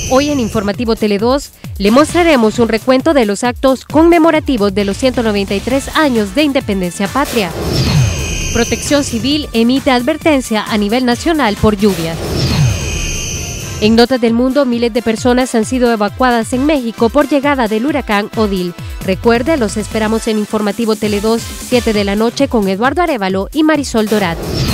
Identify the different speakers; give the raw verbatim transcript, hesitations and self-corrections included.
Speaker 1: Hoy en Informativo Tele dos le mostraremos un recuento de los actos conmemorativos de los ciento noventa y tres años de independencia patria. Protección Civil emite advertencia a nivel nacional por lluvias. En Notas del Mundo, miles de personas han sido evacuadas en México por llegada del huracán Odile. Recuerde, los esperamos en Informativo Tele dos, siete de la noche con Eduardo Arévalo y Marisol Dorat.